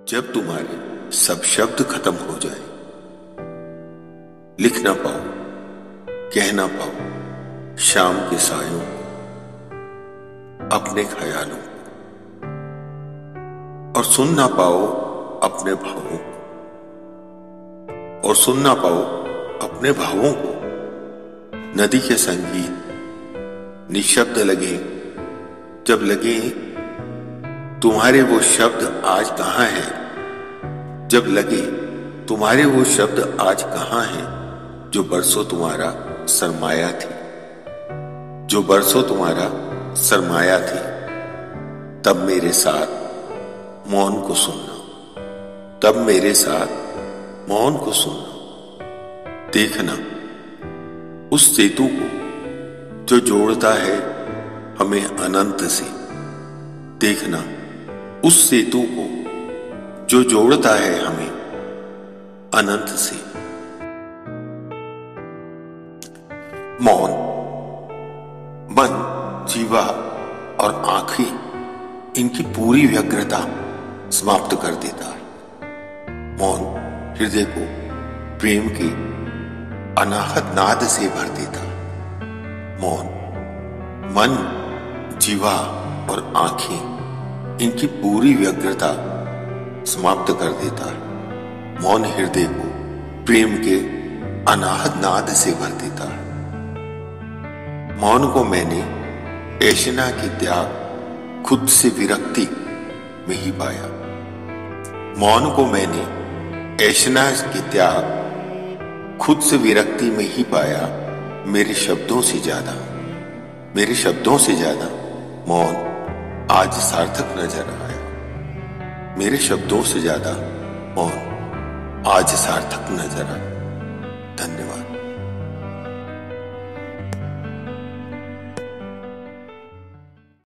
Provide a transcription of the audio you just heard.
जब तुम्हारे सब शब्द खत्म हो जाए, लिख ना पाओ, कह ना पाओ शाम के सायों अपने ख्यालों को, और सुन ना पाओ अपने भावों को, और सुन ना पाओ अपने भावों को। नदी के संगीत निशब्द लगे, जब लगे तुम्हारे वो शब्द आज कहां हैं, जब लगे तुम्हारे वो शब्द आज कहां हैं, जो बरसों तुम्हारा सरमाया थी, जो बरसों तुम्हारा सरमाया थी। तब मेरे साथ मौन को सुनना, तब मेरे साथ मौन को सुनना। देखना उस सेतु को जो जोड़ता है हमें अनंत से, देखना उस सेतु को जो जोड़ता है हमें अनंत से। मौन मन, जीवा और आंखें इनकी पूरी व्यग्रता समाप्त कर देता है। मौन हृदय को प्रेम के अनाहत नाद से भर देता है। मौन मन, जीवा और आंखें इनकी पूरी व्यग्रता समाप्त कर देता है। मौन हृदय को प्रेम के अनाहत नाद से भर देता है। मौन को मैंने ऐशना की त्याग खुद से विरक्ति में ही पाया। मौन को मैंने ऐशना की त्याग खुद से विरक्ति में ही पाया। मेरे शब्दों से ज्यादा, मेरे शब्दों से ज्यादा मौन आज सार्थक नजर आया। मेरे शब्दों से ज्यादा मौन आज सार्थक नजर आया।